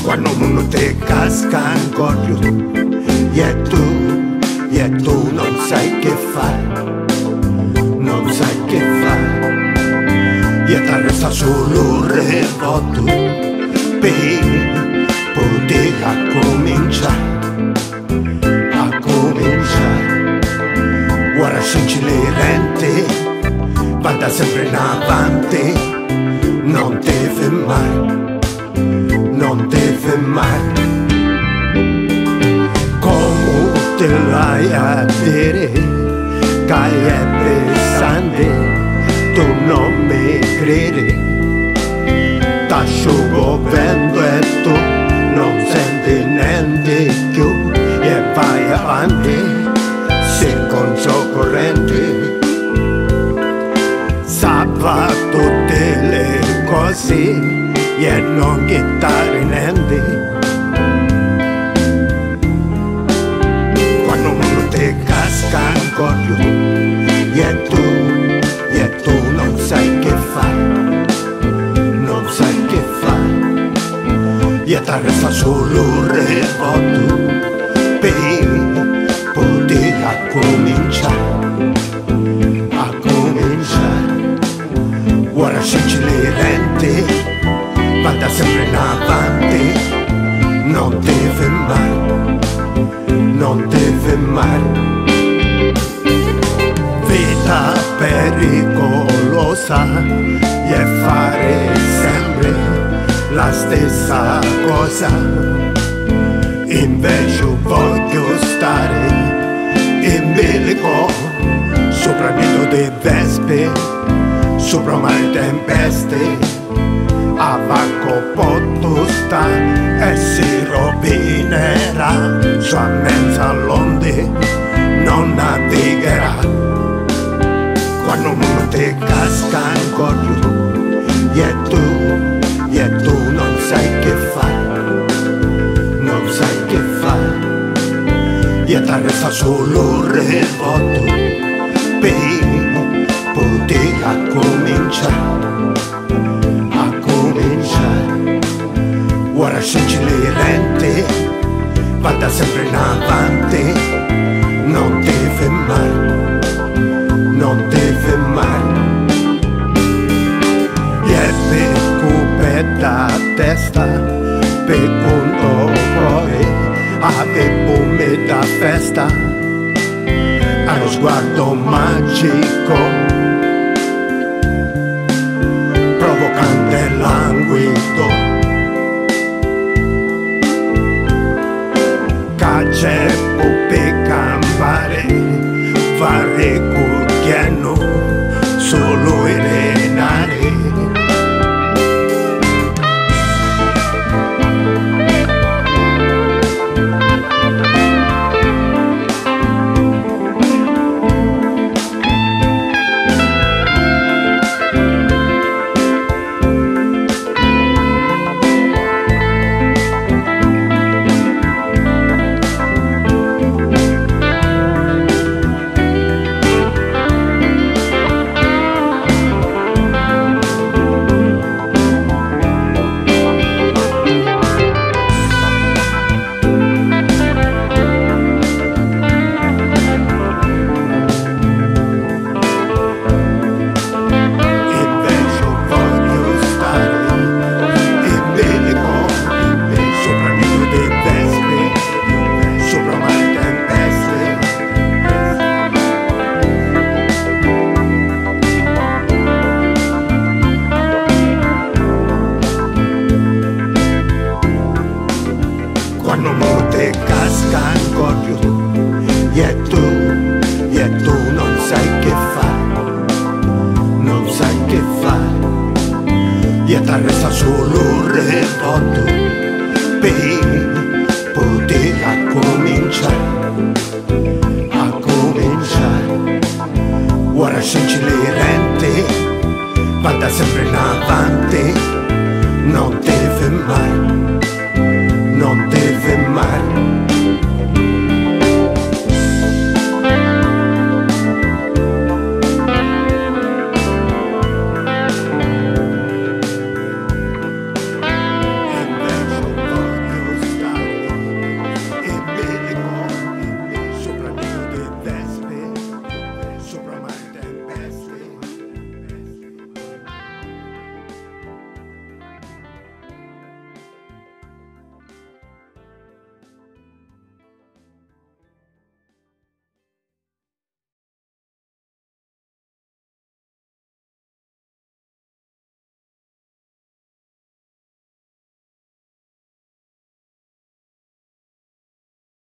Quando uno te casca in corpo e tu non sai che fare, non sai che fare, e ti resta solo il revolto per poter cominciare. Ora senti le rente, vada sempre in avanti, non ti fermare, non ti fermare. Come te l'hai a dire, che è pesante, tu non mi credi, t'asciugo vento e tu non senti niente più e vai avanti. Se controcorrente sapeva tutte le cose e non chiedere niente. Quando uno ti casca in corpo e tu non sai che fare, non sai che fare, e ti resta solo il revolto per poter cominciare, a cominciare. Ora senti le rente, vada sempre in avanti, non ti fermare, non ti fermare. Vita pericolosa e fare sempre la stessa cosa, invece voglio stare in bilico sopra il nido di vespe, sopra mare tempeste, a varco potto sta e si rovinerà, sua mezza l'onde non navigherà. Quando uno ti casca in corpo e tu non sai che fare, non sai che fare, e ti resta solo il revolto per poter cominciare, a cominciare. Ora senti le rente, vada sempre in avanti, non ti fermare, non ti fermare. E per cupetta testa, per conto cuore, avevo metà festa, allo sguardo magico, provocante languido, cacce per campare, fare cucchiano, solo irenare. Quando uno ti casca in corpo e tu non sai che fare, non sai che fare, e ti resta solo